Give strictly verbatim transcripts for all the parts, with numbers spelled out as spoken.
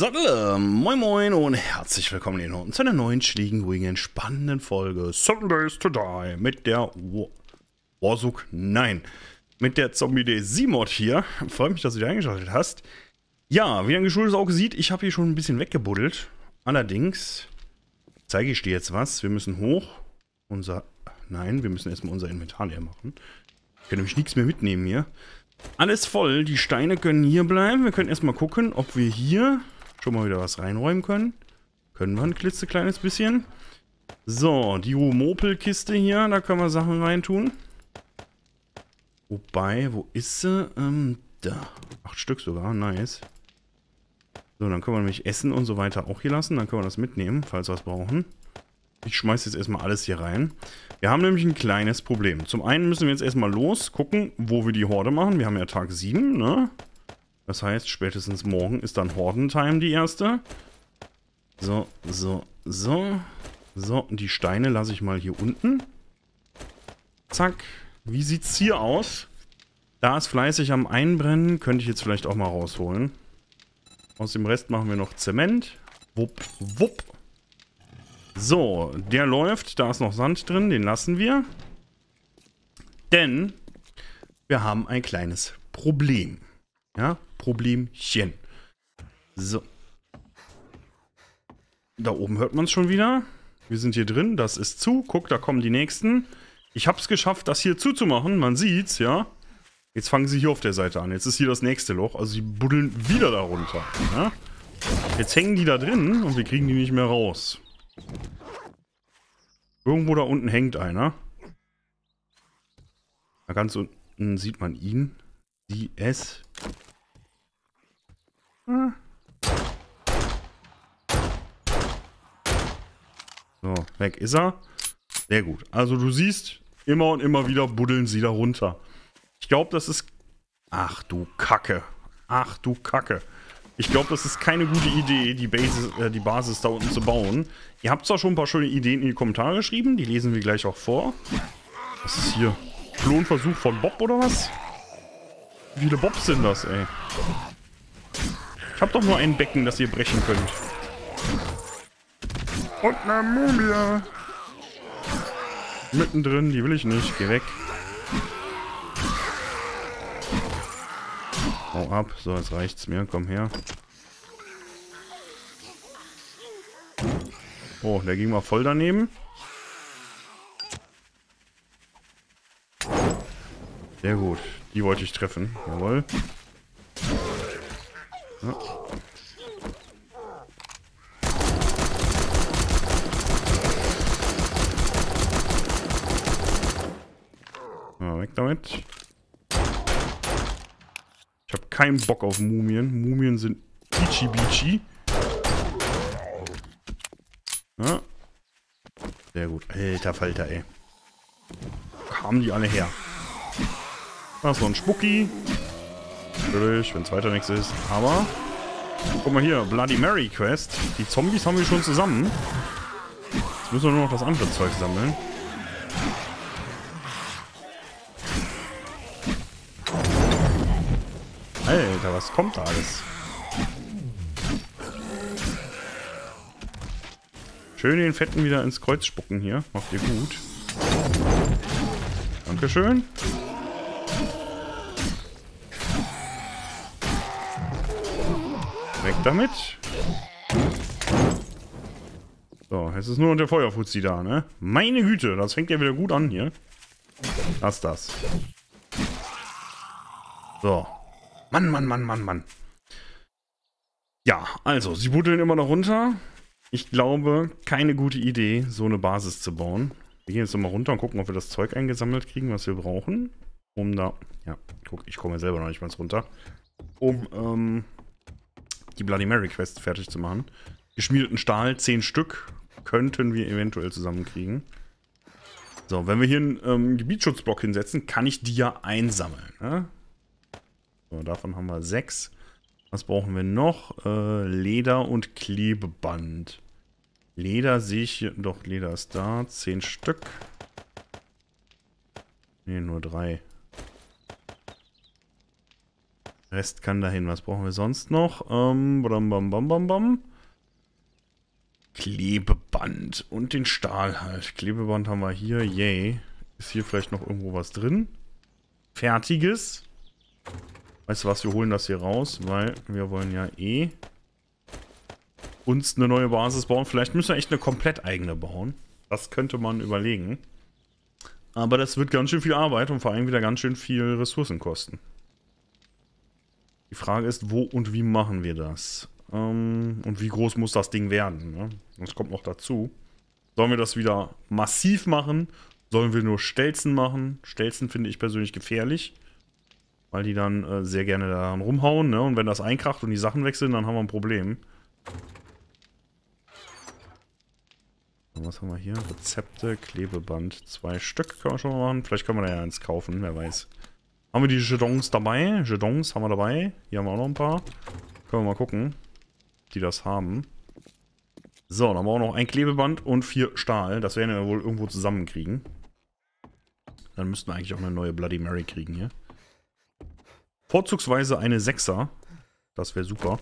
Sattel, moin moin und herzlich willkommen hier unten zu einer neuen schlägigen, spannenden Folge Seven Days to Die mit der Warzug, nein, mit der Zombie D C-Mod hier. Freut mich, dass du dich eingeschaltet hast. Ja, wie ein geschultes Auge sieht, ich habe hier schon ein bisschen weggebuddelt. Allerdings zeige ich dir jetzt was. Wir müssen hoch. Unser, nein, wir müssen erstmal unser Inventar leer machen. Ich kann nämlich nichts mehr mitnehmen hier. Alles voll, die Steine können hier bleiben. Wir können erstmal gucken, ob wir hier schon mal wieder was reinräumen können. Können wir ein klitzekleines bisschen. So, die Humopel-Kiste hier, da können wir Sachen reintun. Wobei, wo ist sie? Ähm, da. Acht Stück sogar, nice. So, dann können wir nämlich Essen und so weiter auch hier lassen. Dann können wir das mitnehmen, falls wir es brauchen. Ich schmeiße jetzt erstmal alles hier rein. Wir haben nämlich ein kleines Problem. Zum einen müssen wir jetzt erstmal los, gucken, wo wir die Horde machen. Wir haben ja Tag sieben, ne? Das heißt, spätestens morgen ist dann Hordentime die erste. So, so, so. So, und die Steine lasse ich mal hier unten. Zack. Wie sieht's hier aus? Da ist fleißig am Einbrennen. Könnte ich jetzt vielleicht auch mal rausholen. Aus dem Rest machen wir noch Zement. Wupp, wupp. So, der läuft. Da ist noch Sand drin. Den lassen wir. Denn wir haben ein kleines Problem. Ja, Problemchen. So. Da oben hört man es schon wieder. Wir sind hier drin. Das ist zu. Guck, da kommen die nächsten. Ich habe es geschafft, das hier zuzumachen. Man sieht's, ja. Jetzt fangen sie hier auf der Seite an. Jetzt ist hier das nächste Loch. Also sie buddeln wieder darunter. Ja? Jetzt hängen die da drin und wir kriegen die nicht mehr raus. Irgendwo da unten hängt einer. Da ganz unten sieht man ihn. Sie, es. Ah. So, weg ist er. Sehr gut. Also du siehst, immer und immer wieder buddeln sie da runter. Ich glaube, das ist... Ach du Kacke. Ach du Kacke. Ich glaube, das ist keine gute Idee, die Basis, äh, die Basis da unten zu bauen. Ihr habt zwar schon ein paar schöne Ideen in die Kommentare geschrieben, die lesen wir gleich auch vor. Was ist hier? Klonversuch von Bob oder was? Wie viele Bobs sind das, ey? Ich habe doch nur ein Becken, das ihr brechen könnt. Und eine Mumie. Mittendrin, die will ich nicht. Geh weg. Hau ab. So, jetzt reicht's mir. Komm her. Oh, der ging mal voll daneben. Sehr gut. Die wollte ich treffen. Jawohl. Ja. Ja, weg damit. Ich habe keinen Bock auf Mumien. Mumien sind Ichi-Bichi. Ja. Sehr gut. Alter Falter, ey. Kamen die alle her. Da ist noch ein Spucki. Natürlich, wenn es weiter nichts ist. Aber, guck mal hier, Bloody Mary Quest. Die Zombies haben wir schon zusammen. Jetzt müssen wir nur noch das andere Zeug sammeln. Alter, was kommt da alles? Schön den Fetten wieder ins Kreuz spucken hier. Macht ihr gut. Dankeschön. Weg damit. So, jetzt ist nur noch der Feuerfuzzi da, ne? Meine Güte, das fängt ja wieder gut an hier. Lass das. So. Mann, Mann, Mann, Mann, Mann. Ja, also, sie buddeln immer noch runter. Ich glaube, keine gute Idee, so eine Basis zu bauen. Wir gehen jetzt nochmal runter und gucken, ob wir das Zeug eingesammelt kriegen, was wir brauchen. Um da... Ja, guck, ich komme ja selber noch nicht mal runter. Um, ähm... die Bloody Mary Quest fertig zu machen. Geschmiedeten Stahl, zehn Stück, könnten wir eventuell zusammenkriegen. So, wenn wir hier einen ähm, Gebietsschutzblock hinsetzen, kann ich die ja einsammeln. Ne? So, davon haben wir sechs. Was brauchen wir noch? Äh, Leder und Klebeband. Leder sehe ich hier. Doch, Leder ist da. Zehn Stück. Ne, nur drei. Rest kann dahin. Was brauchen wir sonst noch? Ähm, bam, bam, bam, bam, bam. Klebeband und den Stahl halt. Klebeband haben wir hier. Yay. Ist hier vielleicht noch irgendwo was drin? Fertiges. Weißt du was, wir holen das hier raus, weil wir wollen ja eh uns eine neue Basis bauen. Vielleicht müssen wir echt eine komplett eigene bauen. Das könnte man überlegen. Aber das wird ganz schön viel Arbeit und vor allem wieder ganz schön viel Ressourcen kosten. Die Frage ist, wo und wie machen wir das? Ähm, und wie groß muss das Ding werden? Ne? Das kommt noch dazu. Sollen wir das wieder massiv machen? Sollen wir nur Stelzen machen? Stelzen finde ich persönlich gefährlich. Weil die dann äh, sehr gerne daran rumhauen. Ne? Und wenn das einkracht und die Sachen wechseln, dann haben wir ein Problem. Was haben wir hier? Rezepte, Klebeband. Zwei Stück können wir schon mal machen. Vielleicht können wir da ja eins kaufen, wer weiß. Haben wir die Jetons dabei? Jetons haben wir dabei. Hier haben wir auch noch ein paar. Können wir mal gucken, ob die das haben. So, dann haben wir auch noch ein Klebeband und vier Stahl. Das werden wir wohl irgendwo zusammenkriegen. Dann müssten wir eigentlich auch eine neue Bloody Mary kriegen hier. Vorzugsweise eine Sechser. Das wäre super.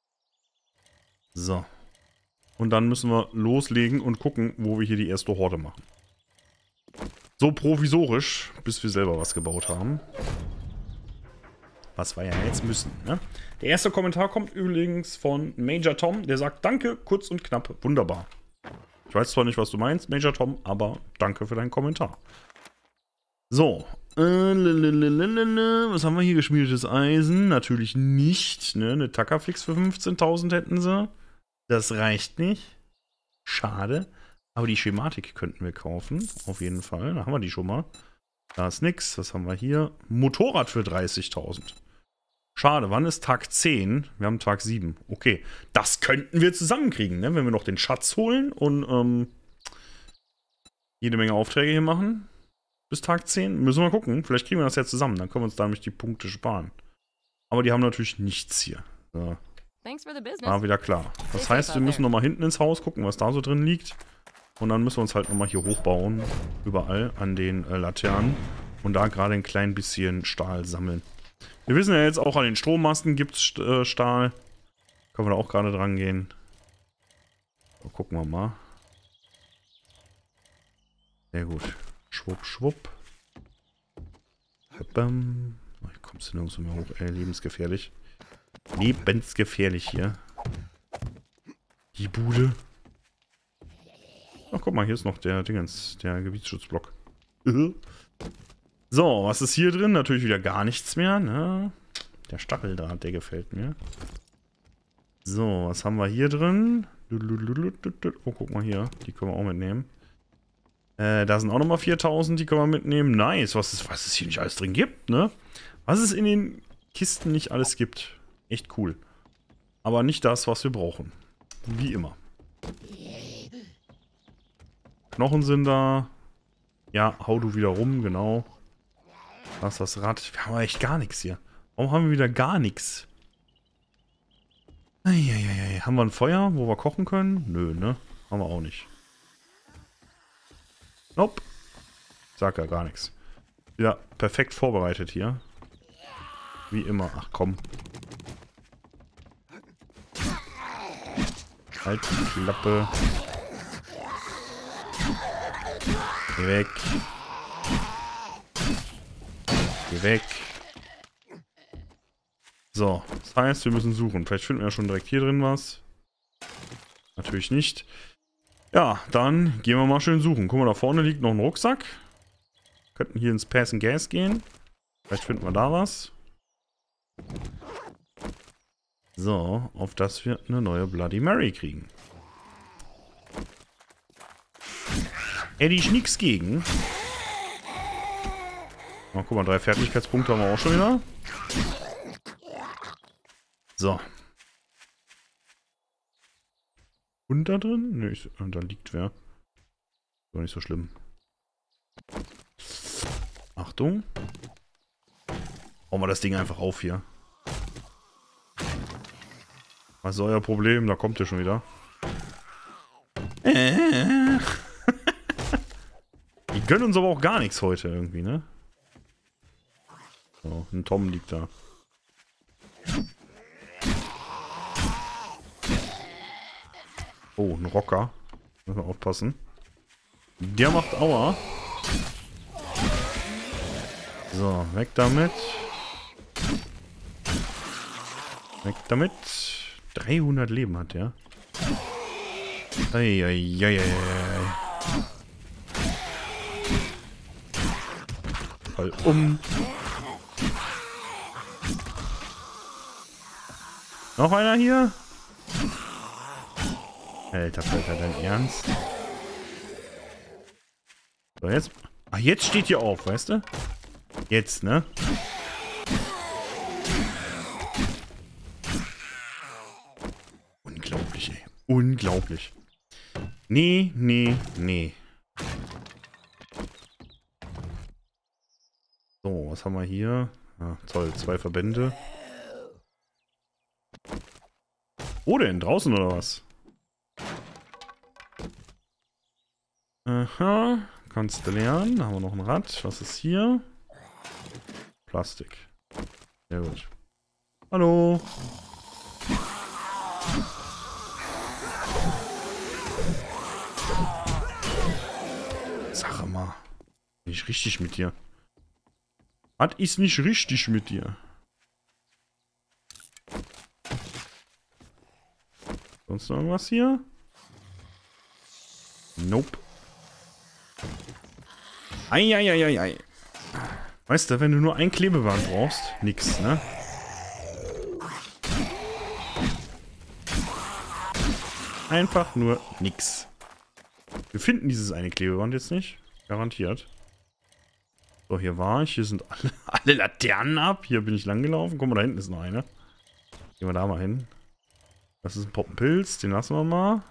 So. Und dann müssen wir loslegen und gucken, wo wir hier die erste Horde machen. So provisorisch, bis wir selber was gebaut haben. Was wir ja jetzt müssen, ne? Der erste Kommentar kommt übrigens von Major Tom. Der sagt, danke, kurz und knapp, wunderbar. Ich weiß zwar nicht, was du meinst, Major Tom, aber danke für deinen Kommentar. So. Äh, was haben wir hier? Geschmiedetes Eisen. Natürlich nicht, ne? Eine Takafix für fünfzehntausend hätten sie. Das reicht nicht. Schade. Aber die Schematik könnten wir kaufen. Auf jeden Fall. Da haben wir die schon mal. Da ist nix. Was haben wir hier? Motorrad für dreißigtausend. Schade. Wann ist Tag zehn? Wir haben Tag sieben. Okay. Das könnten wir zusammenkriegen, ne? Wenn wir noch den Schatz holen und ähm, jede Menge Aufträge hier machen. Bis Tag zehn. Müssen wir mal gucken. Vielleicht kriegen wir das ja zusammen. Dann können wir uns da nämlich die Punkte sparen. Aber die haben natürlich nichts hier. So. War wieder klar. Das heißt, wir müssen nochmal hinten ins Haus gucken, was da so drin liegt. Und dann müssen wir uns halt nochmal hier hochbauen. Überall an den äh, Laternen. Und da gerade ein klein bisschen Stahl sammeln. Wir wissen ja jetzt auch, an den Strommasten gibt es äh, Stahl. Können wir da auch gerade dran gehen. So, gucken wir mal. Sehr gut. Schwupp, schwupp. Bam. Ich kommst du nirgends mehr hoch, ey. Lebensgefährlich. Lebensgefährlich hier. Die Bude. Ach, guck mal, hier ist noch der Dingens, der Gebietsschutzblock. So, was ist hier drin? Natürlich wieder gar nichts mehr, ne? Der Stacheldraht, der gefällt mir. So, was haben wir hier drin? Oh, guck mal hier. Die können wir auch mitnehmen. Äh, da sind auch nochmal viertausend, die können wir mitnehmen. Nice, was es, was es hier nicht alles drin gibt, ne? Was es in den Kisten nicht alles gibt. Echt cool. Aber nicht das, was wir brauchen. Wie immer. Knochen sind da. Ja, hau du wieder rum, genau. Da ist das Rad. Wir haben echt gar nichts hier. Warum haben wir wieder gar nichts? Eieiei. Haben wir ein Feuer, wo wir kochen können? Nö, ne? Haben wir auch nicht. Nope. Sag ja gar nichts. Ja, perfekt vorbereitet hier. Wie immer. Ach komm. Halt die Klappe. Geh weg. Geh weg. So, das heißt, wir müssen suchen. Vielleicht finden wir ja schon direkt hier drin was. Natürlich nicht. Ja, dann gehen wir mal schön suchen. Guck mal, da vorne liegt noch ein Rucksack. Könnten hier ins Pass and Gas gehen. Vielleicht finden wir da was. So, auf das wir eine neue Bloody Mary kriegen. Hätte ich nichts gegen. Oh, guck mal, drei Fertigkeitspunkte haben wir auch schon wieder. So. Und da drin? Nö, ich, da liegt wer. Ist doch nicht so schlimm. Achtung. Bauen wir das Ding einfach auf hier. Was ist euer Problem? Da kommt ihr schon wieder. Äh. Die gönnen uns aber auch gar nichts heute irgendwie, ne? So, ein Tom liegt da. Oh, ein Rocker. Müssen wir aufpassen. Der macht Aua. So, weg damit. Weg damit. dreihundert Leben hat der. Eieieiei. Fall um. Noch einer hier? Alter, Alter, dein Ernst? So, jetzt. Ach, jetzt steht hier auf, weißt du? Jetzt, ne? Unglaublich, ey. Unglaublich. Nee, nee, nee. So, was haben wir hier? Ah, toll, zwei Verbände. Wo denn? Draußen oder was? Aha, kannst du lernen. Da haben wir noch ein Rad. Was ist hier? Plastik. Sehr gut. Hallo. Sag mal. Nicht richtig mit dir. Was ist nicht richtig mit dir? Sonst noch irgendwas hier? Nope. Eieieiei. Weißt du, wenn du nur ein Klebeband brauchst, nix, ne? Einfach nur nix. Wir finden dieses eine Klebeband jetzt nicht. Garantiert. So, hier war ich. Hier sind alle, alle Laternen ab. Hier bin ich lang gelaufen. Guck mal, da hinten ist noch eine. Gehen wir da mal hin. Das ist ein Poppenpilz. Den lassen wir mal.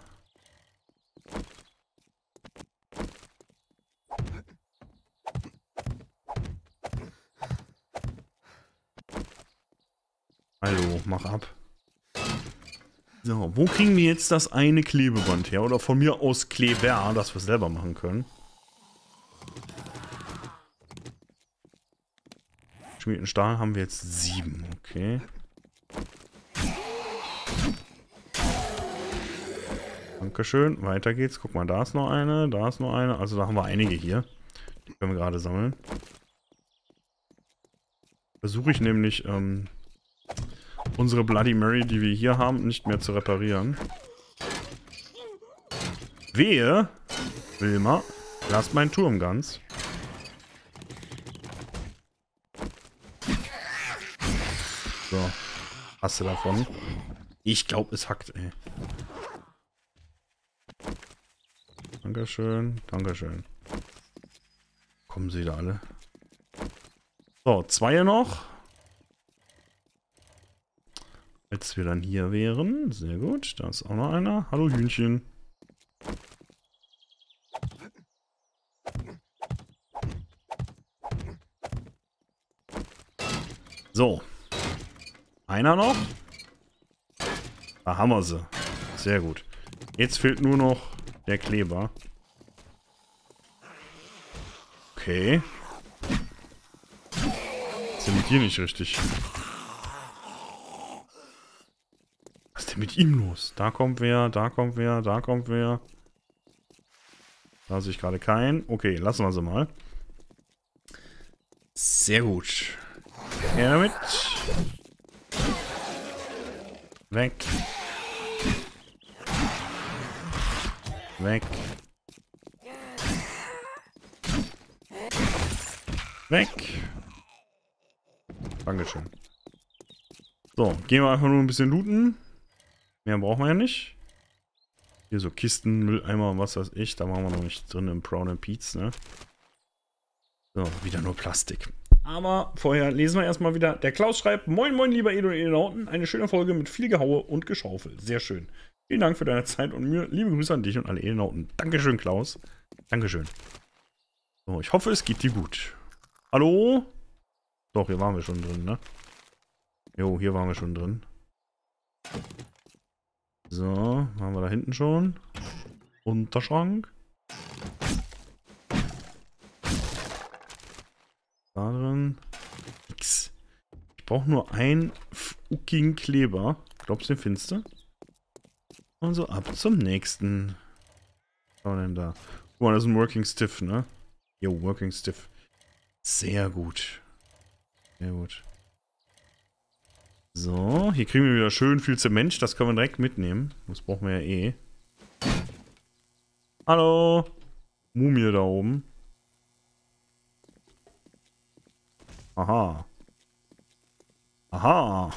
Hallo, mach ab. So, wo kriegen wir jetzt das eine Klebeband her? Oder von mir aus Kleber, dass wir es selber machen können. Schmiedeten Stahl haben wir jetzt sieben. Okay. Dankeschön. Weiter geht's. Guck mal, da ist noch eine, da ist noch eine. Also da haben wir einige hier. Die können wir gerade sammeln. Versuche ich nämlich, ähm, unsere Bloody Mary, die wir hier haben, nicht mehr zu reparieren. Wehe, Wilma, lass meinen Turm ganz. So, hast du davon? Ich glaube, es hackt, ey. Dankeschön, Dankeschön. Kommen sie da alle? So, zwei noch. Als wir dann hier wären. Sehr gut. Da ist auch noch einer. Hallo Hühnchen. So. Einer noch. Da haben wir sie. Sehr gut. Jetzt fehlt nur noch der Kleber. Okay. Ist denn mit dir nicht richtig? Was ist denn mit ihm los? Da kommt wer, da kommt wer, da kommt wer. Da sehe ich gerade keinen. Okay, lassen wir sie mal. Sehr gut. Her damit. Weg. Weg. Weg. Dankeschön. So, gehen wir einfach nur ein bisschen looten. Mehr brauchen wir ja nicht. Hier so Kisten, Mülleimer, was weiß ich. Da machen wir noch nicht drin im Brown and Peats, ne? So, wieder nur Plastik. Aber vorher lesen wir erstmal wieder. Der Klaus schreibt: Moin, moin, lieber Edo und Edonauten. Eine schöne Folge mit viel Gehaue und Geschaufel. Sehr schön. Vielen Dank für deine Zeit und Mühe. Liebe Grüße an dich und alle Edonauten. Dankeschön, Klaus. Dankeschön. So, ich hoffe, es geht dir gut. Hallo? Doch, hier waren wir schon drin, ne? Jo, hier waren wir schon drin. So, waren wir da hinten schon. Unterschrank. Da drin. Nix. Ich brauche nur einen fucking Kleber. Glaubst du, den findest du? Und so ab zum nächsten. Was haben wir denn da? Guck mal, das ist ein Working Stiff, ne? Jo, Working Stiff. Sehr gut. Sehr gut. So, hier kriegen wir wieder schön viel Zement. Das können wir direkt mitnehmen. Das brauchen wir ja eh. Hallo. Mumie da oben. Aha. Aha.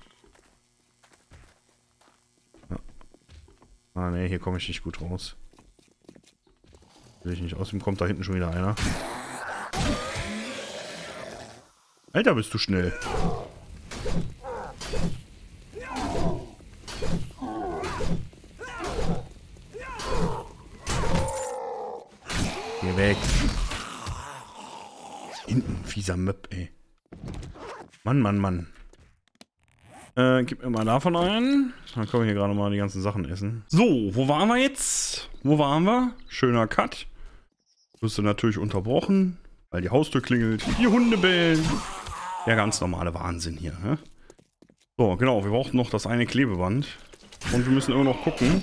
Ja. Ah ne, hier komme ich nicht gut raus. Will ich nicht. Außerdem kommt da hinten schon wieder einer. Alter, bist du schnell. Geh weg. Hinten, fieser Möb, ey. Mann, Mann, Mann. Äh, gib mir mal davon ein. Dann können wir hier gerade mal die ganzen Sachen essen. So, wo waren wir jetzt? Wo waren wir? Schöner Cut. Wirst du natürlich unterbrochen, weil die Haustür klingelt. Die Hunde bellen. Der ganz normale Wahnsinn hier, ne? So, genau, wir brauchen noch das eine Klebeband. Und wir müssen immer noch gucken,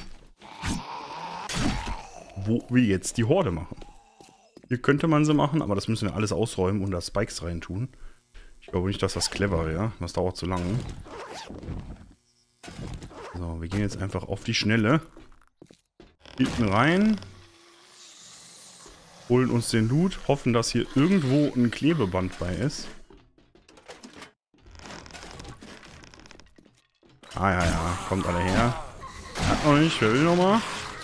wo wir jetzt die Horde machen. Hier könnte man sie machen, aber das müssen wir alles ausräumen und da Spikes rein tun. Ich glaube nicht, dass das clever wäre. Das dauert zu lange. So, wir gehen jetzt einfach auf die Schnelle. Hinten rein. Holen uns den Loot. Hoffen, dass hier irgendwo ein Klebeband bei ist. Ah ja, ja. Kommt alle her. Hat noch nicht. Wer will noch mal?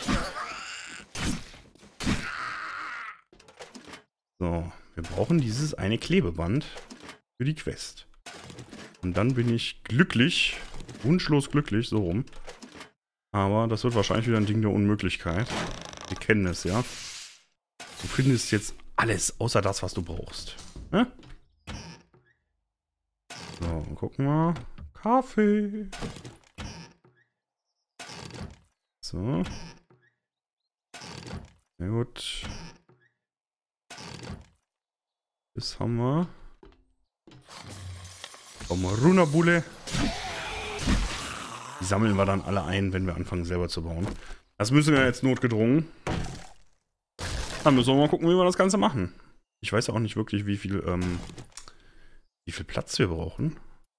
So, wir brauchen dieses eine Klebeband für die Quest. Und dann bin ich glücklich, wunschlos glücklich, so rum. Aber das wird wahrscheinlich wieder ein Ding der Unmöglichkeit. Wir kennen es, ja. Du findest jetzt alles, außer das, was du brauchst. Ne? So, gucken wir. Kaffee. So. Sehr gut. Das haben wir. Komm mal runter, Bulle. Die sammeln wir dann alle ein, wenn wir anfangen selber zu bauen. Das müssen wir jetzt notgedrungen. Dann müssen wir mal gucken, wie wir das Ganze machen. Ich weiß auch nicht wirklich, wie viel, ähm, wie viel Platz wir brauchen.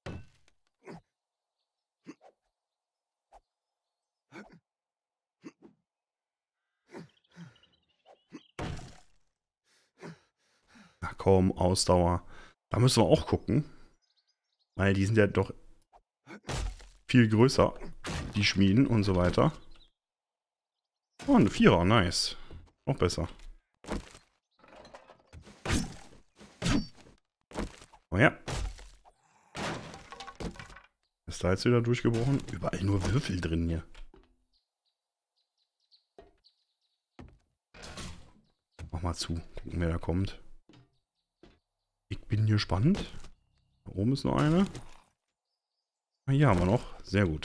Ach komm, Ausdauer. Da müssen wir auch gucken. Weil die sind ja doch viel größer. Die Schmieden und so weiter. Oh, ein Vierer, nice. Noch besser. Oh ja. Ist da jetzt wieder durchgebrochen? Überall nur Würfel drin hier. Mach mal zu. Gucken, wer da kommt. Ich bin gespannt. Da oben ist noch eine. Ah, hier haben wir noch. Sehr gut.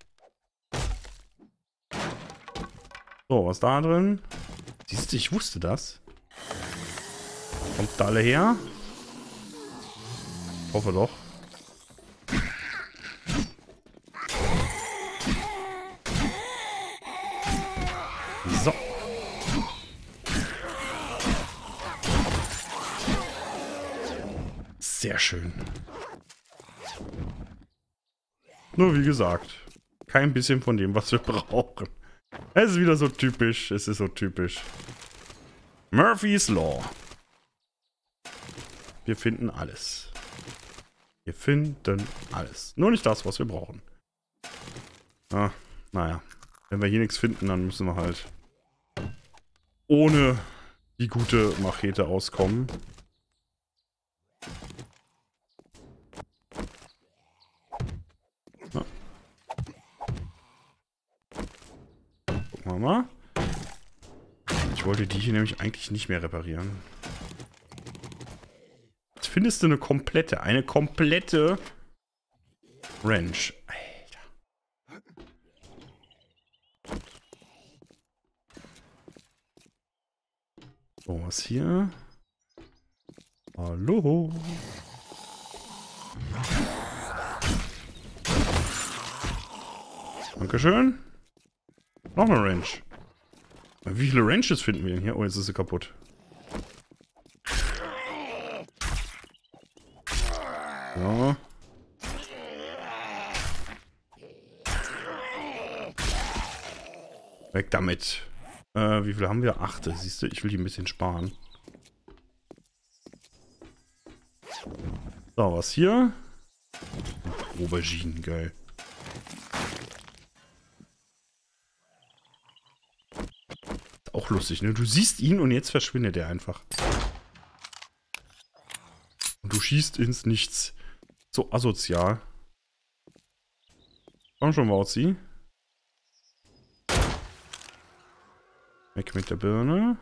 So, was da drin? Siehst du, ich wusste das. Kommt da alle her? Ich hoffe doch. So. Sehr schön. Nur wie gesagt, kein bisschen von dem, was wir brauchen. Es ist wieder so typisch. Es ist so typisch. Murphy's Law. Wir finden alles. Wir finden alles. Nur nicht das, was wir brauchen. Ah, naja. Wenn wir hier nichts finden, dann müssen wir halt ohne die gute Machete auskommen. Ja. Gucken wir mal. Ich wollte die hier nämlich eigentlich nicht mehr reparieren. Jetzt findest du eine komplette, eine komplette Wrench. Alter. So, was hier? Hallo? Dankeschön. Noch eine Ranch. Wie viele Ranches finden wir denn hier? Oh, jetzt ist sie kaputt. So. Weg damit. Äh, wie viele haben wir? Achte. Siehst du, ich will die ein bisschen sparen. So, was hier? Auberginen, geil. Ist auch lustig, ne? Du siehst ihn und jetzt verschwindet er einfach. Und du schießt ins Nichts. So asozial. Komm schon, Wauzi. Weg mit der Birne.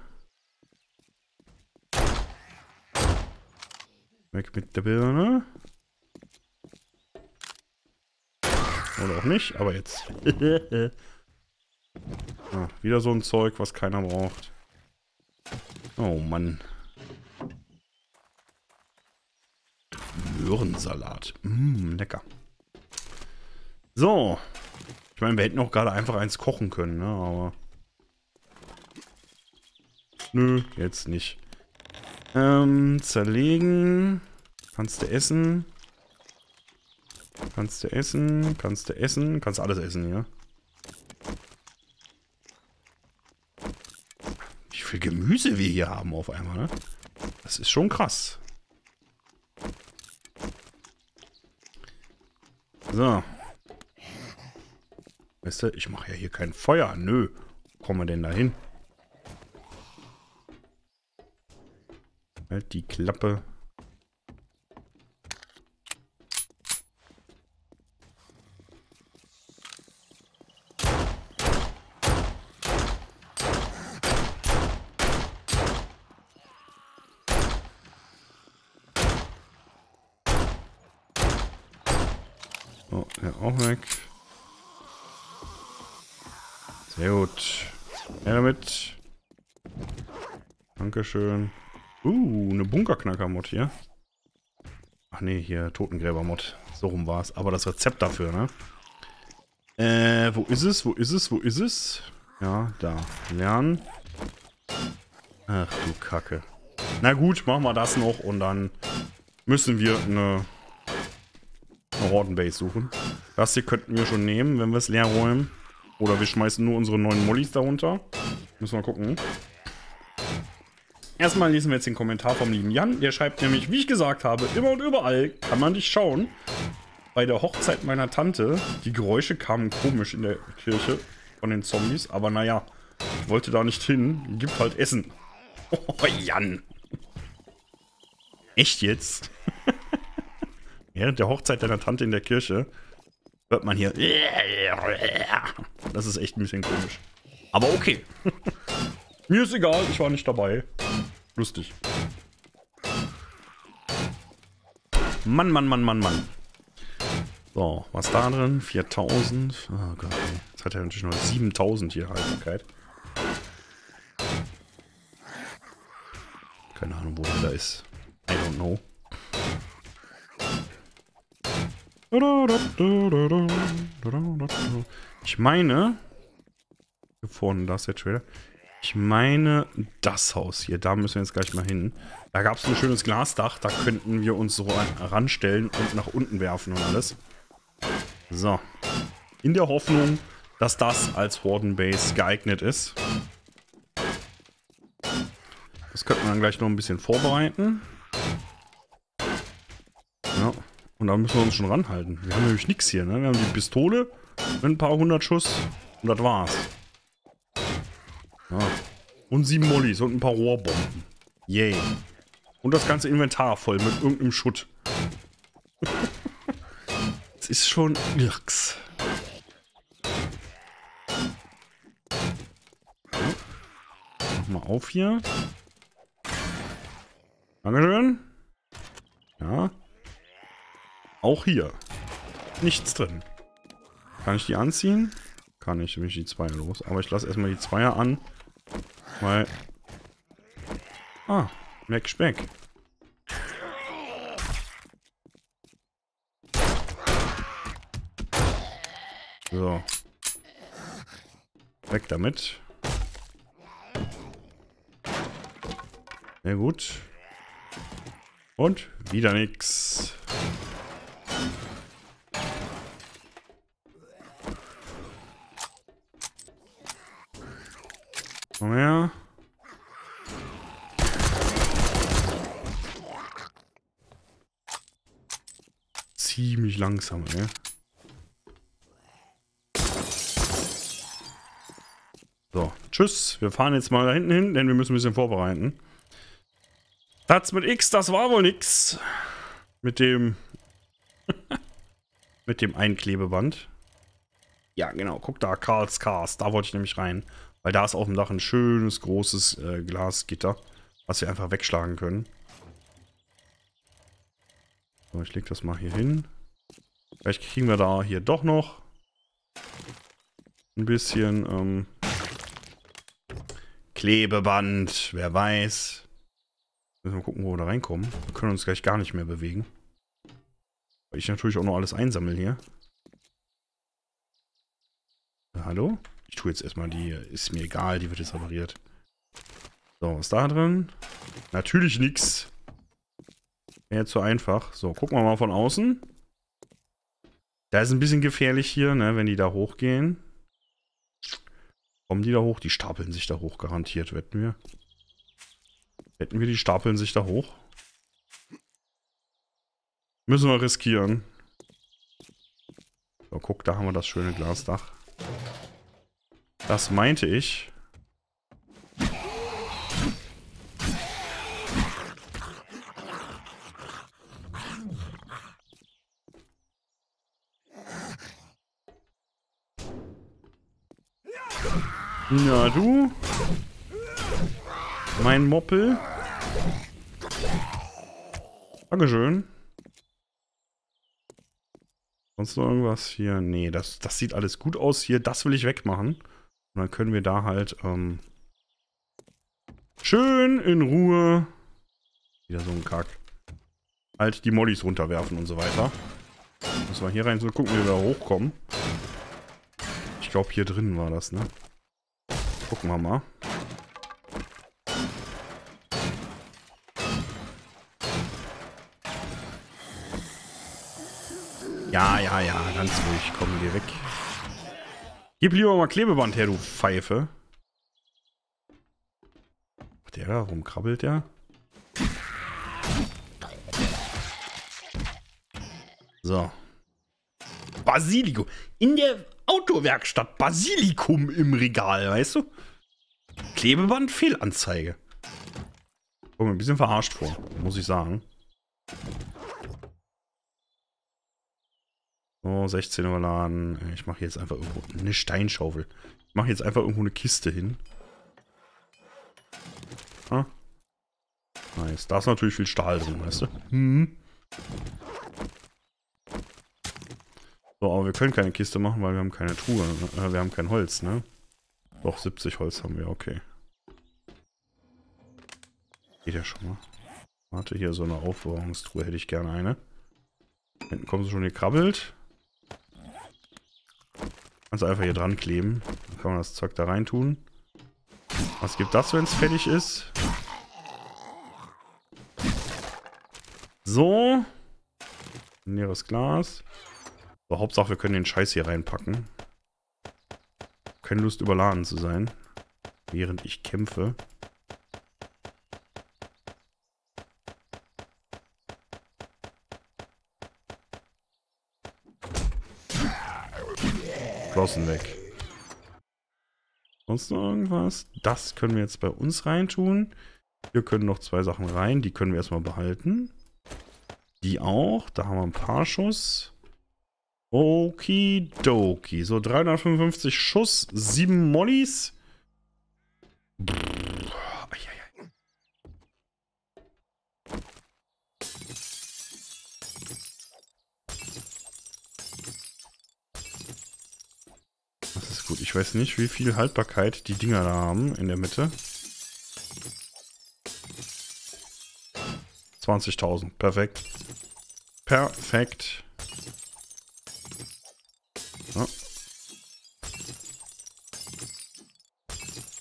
Weg mit der Birne. Oder auch nicht, aber jetzt. Ah, wieder so ein Zeug, was keiner braucht. Oh Mann. Möhrensalat. Mmm, lecker. So. Ich meine, wir hätten auch gerade einfach eins kochen können, ne? Aber. Nö, jetzt nicht. Ähm, zerlegen. Kannst du essen. Kannst du essen. Kannst du essen. Kannst alles essen hier. Wie viel Gemüse wir hier haben auf einmal, ne? Das ist schon krass. So. Weißt du, ich mache ja hier kein Feuer. Nö. Wo kommen wir denn da hin? Halt die Klappe. Oh, ja, auch weg. Sehr gut. Ja, damit. Dankeschön. Uh, eine Bunkerknacker-Mod hier. Ach nee, hier Totengräber-Mod. So rum war es. Aber das Rezept dafür, ne? Äh, wo ist es? Wo ist es? Wo ist es? Ja, da. Lernen. Ach du Kacke. Na gut, machen wir das noch und dann müssen wir eine, eine Hordenbase suchen. Das hier könnten wir schon nehmen, wenn wir es leer räumen. Oder wir schmeißen nur unsere neuen Mollys darunter. Müssen wir gucken. Erstmal lesen wir jetzt den Kommentar vom lieben Jan. Der schreibt nämlich, wie ich gesagt habe, immer und überall kann man dich schauen. Bei der Hochzeit meiner Tante, die Geräusche kamen komisch in der Kirche von den Zombies. Aber naja, ich wollte da nicht hin. Gibt halt Essen. Oh, Jan. Echt jetzt? Während der Hochzeit deiner Tante in der Kirche hört man hier. Das ist echt ein bisschen komisch. Aber okay. Mir ist egal, ich war nicht dabei. Lustig. Mann, Mann, Mann, Mann, Mann. So, was da drin? viertausend. Oh Gott, jetzt hat er natürlich noch siebentausend hier Haltbarkeit. Keine Ahnung, wo der da ist. I don't know. Ich meine... Hier vorne, da ist der Trailer. Ich meine, das Haus hier, da müssen wir jetzt gleich mal hin. Da gab es ein schönes Glasdach, da könnten wir uns so ranstellen und nach unten werfen und alles. So. In der Hoffnung, dass das als Hordenbase geeignet ist. Das könnten wir dann gleich noch ein bisschen vorbereiten. Ja. Und dann müssen wir uns schon ranhalten. Wir haben nämlich nichts hier, ne? Wir haben die Pistole mit ein paar hundert Schuss und das war's. Ja. Und sieben Mollys und ein paar Rohrbomben. Yay. Und das ganze Inventar voll mit irgendeinem Schutt. Es ist schon irks. Mach mal auf hier. Dankeschön. Ja. Auch hier. Nichts drin. Kann ich die anziehen? Kann ich, nämlich die Zweier los. Aber ich lasse erstmal die Zweier an. Weil... Ah, Mac Speck. So. Weg damit. Sehr gut. Und wieder nix. Komm her. Ziemlich langsam, ey. So, tschüss. Wir fahren jetzt mal da hinten hin, denn wir müssen ein bisschen vorbereiten. Das mit X, das war wohl nix. Mit dem... mit dem Einklebeband. Ja, genau. Guck da, Karls Cars. Da wollte ich nämlich rein. Weil da ist auf dem Dach ein schönes, großes äh, Glasgitter, was wir einfach wegschlagen können. So, ich leg das mal hier hin. Vielleicht kriegen wir da hier doch noch ein bisschen ähm, Klebeband. Wer weiß. Müssen wir gucken, wo wir da reinkommen. Wir können uns gleich gar nicht mehr bewegen. Weil ich natürlich auch noch alles einsammle hier. Ja, hallo? Ich tue jetzt erstmal die, ist mir egal, die wird jetzt repariert. So, was ist da drin? Natürlich nix. Wäre zu einfach. So, gucken wir mal von außen. Da ist ein bisschen gefährlich hier, ne, wenn die da hochgehen. Kommen die da hoch? Die stapeln sich da hoch, garantiert, wetten wir. Wetten wir, die stapeln sich da hoch? Müssen wir riskieren. So, guck, da haben wir das schöne Glasdach. Das meinte ich. Na du? Mein Moppel. Dankeschön. Sonst noch irgendwas hier? Nee, das, das sieht alles gut aus hier. Das will ich wegmachen. Und dann können wir da halt ähm, schön in Ruhe wieder so ein Kack. Halt die Mollys runterwerfen und so weiter. Müssen wir hier rein so gucken, wie wir da hochkommen. Ich glaube, hier drin war das, ne? Gucken wir mal. Ja, ja, ja, ganz ruhig. Komm, geh weg. Gib lieber mal Klebeband her, du Pfeife. Der da, rumkrabbelt der? So. Basilikum. In der Autowerkstatt Basilikum im Regal, weißt du? Klebeband, Fehlanzeige. Komm mir ein bisschen verarscht vor, muss ich sagen. So, sechzehn überladen. Ich mache jetzt einfach irgendwo eine Steinschaufel. Ich mache jetzt einfach irgendwo eine Kiste hin. Ah. Nice. Da ist natürlich viel Stahl drin, weißt du? Hm. So, aber wir können keine Kiste machen, weil wir haben keine Truhe. Äh, wir haben kein Holz, ne? Doch, siebzig Holz haben wir, okay. Geht ja schon mal. Warte, hier so eine Aufbewahrungstruhe hätte ich gerne eine. Hinten kommen sie schon gekrabbelt. Kannst du einfach hier dran kleben. Dann kann man das Zeug da rein tun. Was gibt das, wenn es fertig ist? So. Leeres Glas. So, Hauptsache, wir können den Scheiß hier reinpacken. Keine Lust, überladen zu sein. Während ich kämpfe. Flossen weg. Sonst noch irgendwas? Das können wir jetzt bei uns reintun. Hier können noch zwei Sachen rein. Die können wir erstmal behalten. Die auch. Da haben wir ein paar Schuss. Okidoki. So, dreihundertfünfundfünfzig Schuss. sieben Mollys. Das ist gut. Ich weiß nicht, wie viel Haltbarkeit die Dinger da haben in der Mitte. zwanzigtausend. Perfekt. Perfekt. Ja.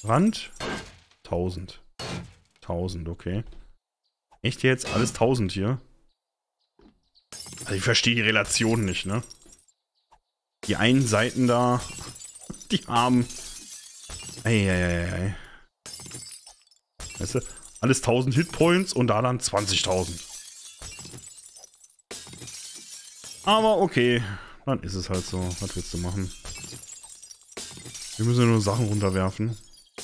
Rand. tausend. tausend, okay. Echt jetzt? Alles tausend hier? Also ich verstehe die Relation nicht, ne? Die einen Seiten da, die haben... Eieieiei. Weißt du, alles tausend Hitpoints und da dann zwanzigtausend. Aber okay, dann ist es halt so. Was willst du machen? Wir müssen ja nur Sachen runterwerfen.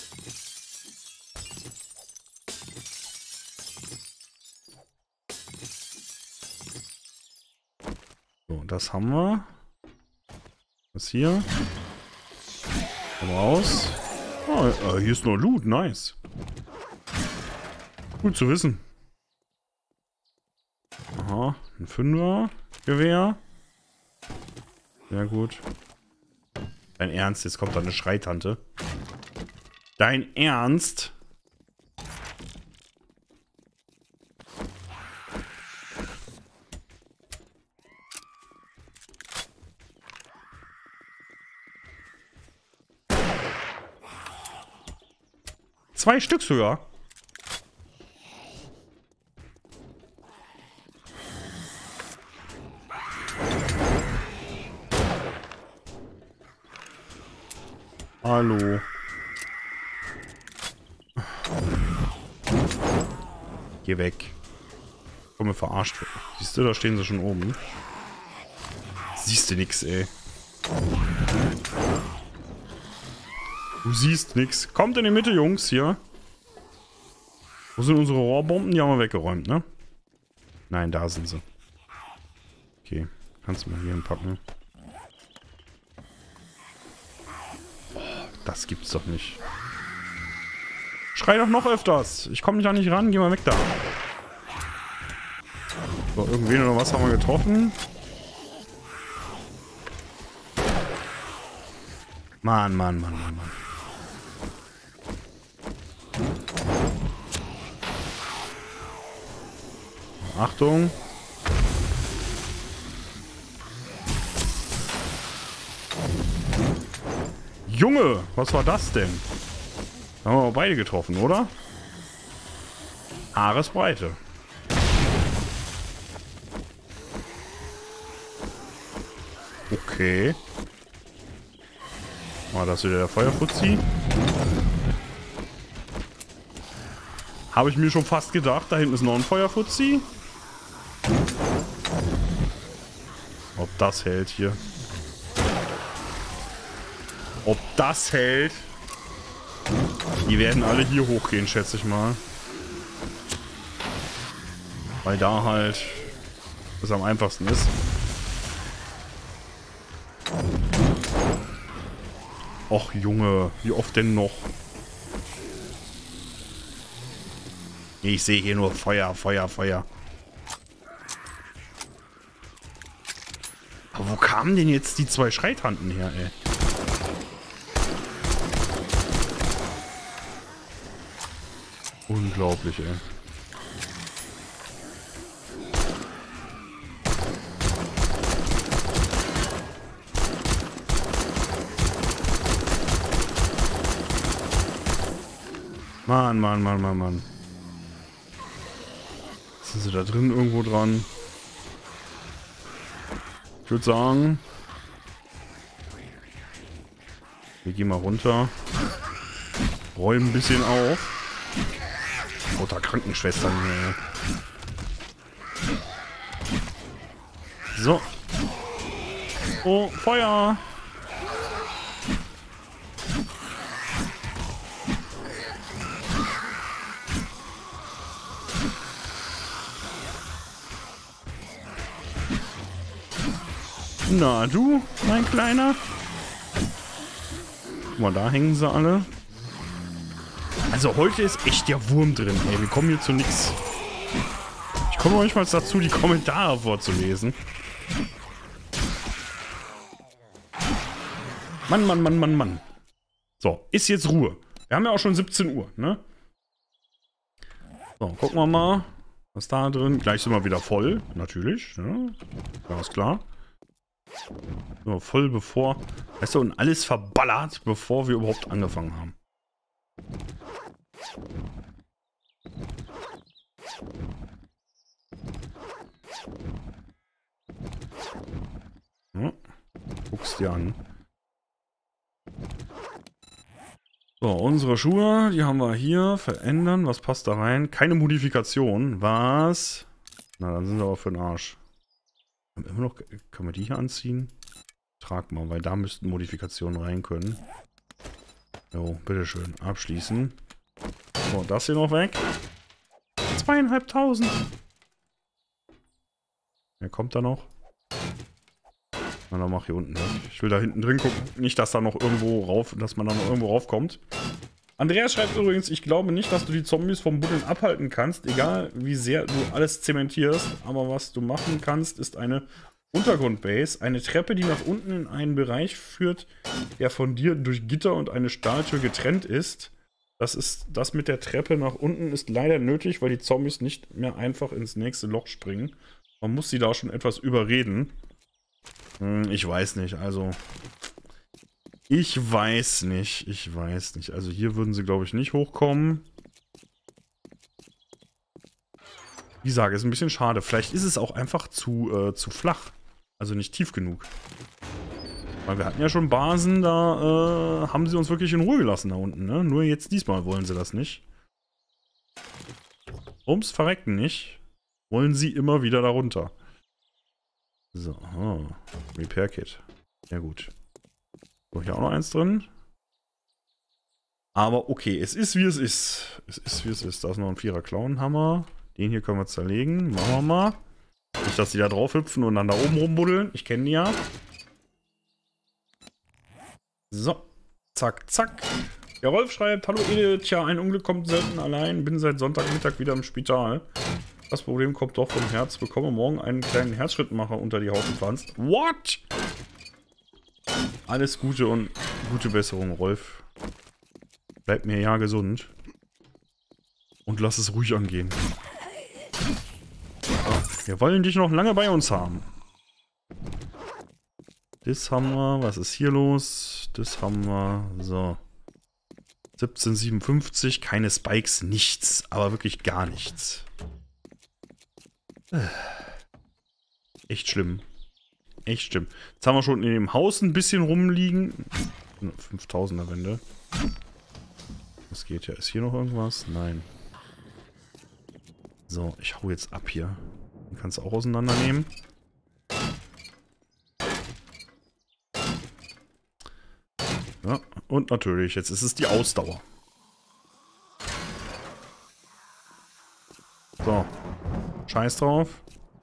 So, das haben wir. Was hier? Raus. Oh, hier ist noch Loot, nice. Gut zu wissen. Aha, ein Fünfer Gewehr. Sehr gut. Dein Ernst? Jetzt kommt da eine Schreitante. Dein Ernst? Zwei Stück sogar. Hallo. Geh weg. Komm, mir verarscht. Siehst du, da stehen sie schon oben. Siehst du nix, ey. Du siehst nix. Kommt in die Mitte, Jungs, hier. Wo sind unsere Rohrbomben? Die haben wir weggeräumt, ne? Nein, da sind sie. Okay, kannst du mal hier hinpacken. Das gibt's doch nicht. Schrei doch noch öfters. Ich komme da nicht ran. Geh mal weg da. So, irgendwen oder was haben wir getroffen? Mann, Mann, Mann, Mann, Mann. Achtung. Junge, was war das denn? Da haben wir beide getroffen, oder? Haaresbreite. Okay. War das wieder der Feuerfuzzi? Habe ich mir schon fast gedacht, da hinten ist noch ein Feuerfuzzi. Ob das hält hier. Ob das hält. Die werden alle hier hochgehen, schätze ich mal. Weil da halt das am einfachsten ist. Och Junge, wie oft denn noch? Ich sehe hier nur Feuer, Feuer, Feuer. Aber wo kamen denn jetzt die zwei Schreitanten her, ey? Unglaublich, ey. Mann, Mann, Mann, Mann, Mann. Sind sie da drin irgendwo dran? Ich würde sagen, wir gehen mal runter. Räumen ein bisschen auf. Lauter Krankenschwestern hier. So. Oh, Feuer! Na du, mein Kleiner? Guck mal, da hängen sie alle. Also heute ist echt der Wurm drin, ey. Wir kommen hier zu nichts. Ich komme manchmal dazu, die Kommentare vorzulesen. Mann, Mann, Mann, Mann, Mann. So, ist jetzt Ruhe. Wir haben ja auch schon siebzehn Uhr, ne? So, gucken wir mal. Was da drin? Gleich sind wir wieder voll, natürlich. Ne? Ganz klar. So, voll bevor... Weißt du, und alles verballert, bevor wir überhaupt angefangen haben. guckst dir an. So, unsere Schuhe, die haben wir hier. Verändern, was passt da rein? Keine Modifikation. Was? Na, dann sind wir aber für den Arsch. Haben wir immer noch, können wir die hier anziehen? Trag mal, weil da müssten Modifikationen rein können. Jo, bitteschön. Abschließen. So, das hier noch weg. Zweieinhalbtausend. Wer kommt da noch? Na, dann mach hier unten weg. Ich will da hinten drin gucken. Nicht, dass da noch irgendwo rauf, dass man da noch irgendwo raufkommt. Andreas schreibt übrigens, ich glaube nicht, dass du die Zombies vom Buddeln abhalten kannst, egal wie sehr du alles zementierst. Aber was du machen kannst, ist eine Untergrundbase, eine Treppe, die nach unten in einen Bereich führt, der von dir durch Gitter und eine Stahltür getrennt ist. Das ist, das mit der Treppe nach unten ist leider nötig, weil die Zombies nicht mehr einfach ins nächste Loch springen. Man muss sie da schon etwas überreden. Hm, ich weiß nicht, also... Ich weiß nicht, ich weiß nicht. Also hier würden sie, glaube ich, nicht hochkommen. Wie gesagt, ist ein bisschen schade. Vielleicht ist es auch einfach zu, äh, zu flach. Also nicht tief genug. Weil wir hatten ja schon Basen, da äh, haben sie uns wirklich in Ruhe gelassen da unten, ne? Nur jetzt diesmal wollen sie das nicht. Ums Verrecken nicht. Wollen sie immer wieder darunter. So, oh. Repair Kit. Ja gut. So, hier auch noch eins drin. Aber okay, es ist wie es ist. Es ist wie es ist. Da ist noch ein Vierer Klauenhammer. Den hier können wir zerlegen. Machen wir mal. Nicht, dass die da drauf hüpfen und dann da oben rumbuddeln. Ich kenne die ja. So. Zack, zack. Der Rolf schreibt, hallo Edith, tja, ein Unglück kommt selten allein. Bin seit Sonntagmittag wieder im Spital. Das Problem kommt doch vom Herz. Bekomme morgen einen kleinen Herzschrittmacher unter die Haut gepflanzt. What? Alles Gute und gute Besserung, Rolf. Bleib mir ja gesund. Und lass es ruhig angehen. Wir wollen dich noch lange bei uns haben. Das haben wir. Was ist hier los? Das haben wir. So. siebzehnhundertsiebenundfünfzig. Keine Spikes, nichts. Aber wirklich gar nichts. Echt schlimm. Echt schlimm. Jetzt haben wir schon in dem Haus ein bisschen rumliegen. fünftausender Wände. Was geht ja? Ist hier noch irgendwas? Nein. So, ich hau jetzt ab hier. Den kannst du auch auseinandernehmen. Ja, und natürlich, jetzt ist es die Ausdauer. So. Scheiß drauf.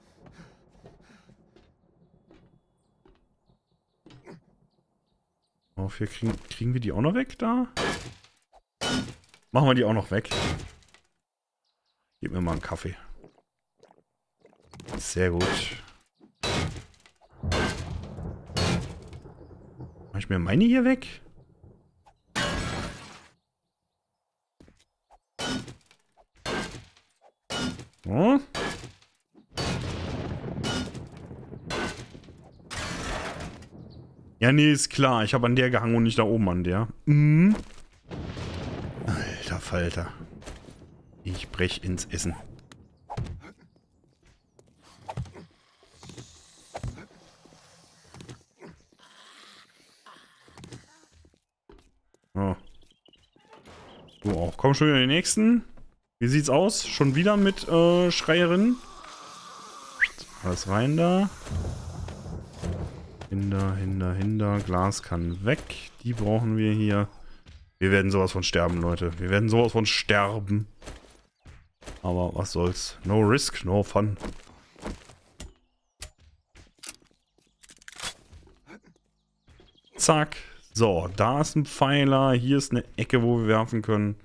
Auf hier kriegen, kriegen wir die auch noch weg da? Machen wir die auch noch weg. Gib mir mal einen Kaffee. Sehr gut. Mach ich mir meine hier weg? Oh. Ja, nee, ist klar. Ich habe an der gehangen und nicht da oben an der. Mhm. Alter Falter. Ich brech ins Essen. Oh. Du auch. Komm schon wieder die nächsten. Wie sieht's aus? Schon wieder mit äh, Schreierin. Alles rein da. Hinder, hinder, hinder. Glas kann weg. Die brauchen wir hier. Wir werden sowas von sterben, Leute. Wir werden sowas von sterben. Aber was soll's. No risk, no fun. Zack. So, da ist ein Pfeiler. Hier ist eine Ecke, wo wir werfen können.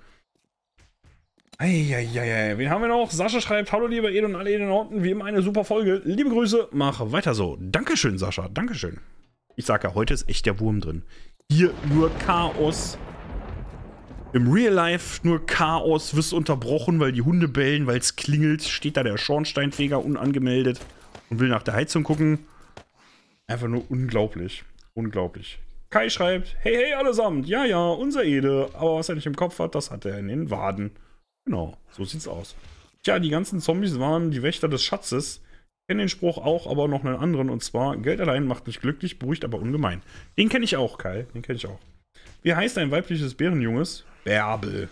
Eieiei, wen haben wir noch? Sascha schreibt, hallo lieber Ed und alle Edenauten, wie immer eine super Folge. Liebe Grüße, mach weiter so. Dankeschön, Sascha, Dankeschön. Ich sag ja, heute ist echt der Wurm drin. Hier nur Chaos. Im Real Life nur Chaos, wirst unterbrochen, weil die Hunde bellen, weil es klingelt. Steht da der Schornsteinfeger unangemeldet und will nach der Heizung gucken. Einfach nur unglaublich. Unglaublich. Kai schreibt, hey, hey allesamt, ja, ja, unser Ede. Aber was er nicht im Kopf hat, das hat er in den Waden. Genau, so sieht's aus. Tja, die ganzen Zombies waren die Wächter des Schatzes. kenne den Spruch auch, aber noch einen anderen. Und zwar, Geld allein macht nicht glücklich, beruhigt aber ungemein. Den kenne ich auch, Kai. Den kenne ich auch. Wie heißt ein weibliches Bärenjunges? Bärbel.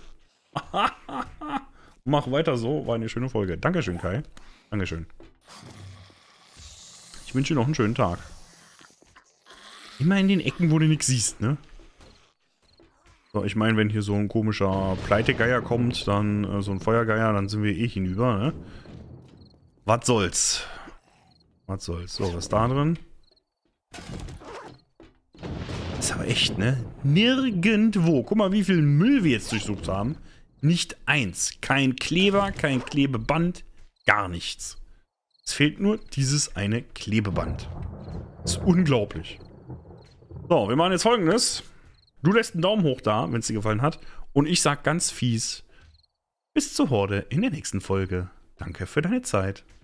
Mach weiter so, war eine schöne Folge. Dankeschön, Kai. Dankeschön. Ich wünsche dir noch einen schönen Tag. Immer in den Ecken, wo du nichts siehst, ne? So, ich meine, wenn hier so ein komischer Pleitegeier kommt, dann äh, so ein Feuergeier, dann sind wir eh hinüber, ne? Was soll's? Was soll's? So, was ist da drin? Das ist aber echt, ne? Nirgendwo. Guck mal, wie viel Müll wir jetzt durchsucht haben. Nicht eins. Kein Kleber, kein Klebeband, gar nichts. Es fehlt nur dieses eine Klebeband. Das ist unglaublich. So, wir machen jetzt Folgendes. Du lässt einen Daumen hoch da, wenn es dir gefallen hat. Und ich sag ganz fies, bis zur Horde in der nächsten Folge. Danke für deine Zeit.